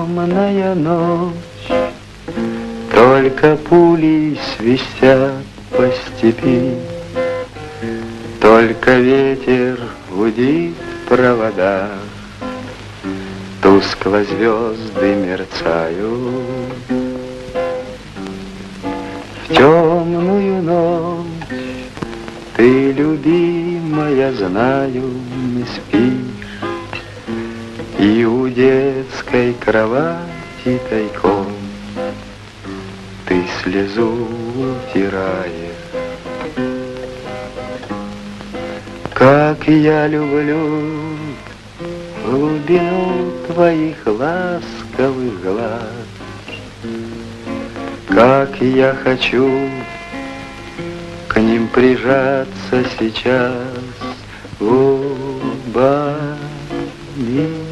темная ночь, только пули свистят по степи, только ветер гудит в проводах, тускло звезды мерцают. В темную ночь ты, любимая, знаю, не спишь, и у детской кровати тайком ты слезу утираешь. Как я люблю глубину твоих ласковых глаз, как я хочу к ним прижаться сейчас губами.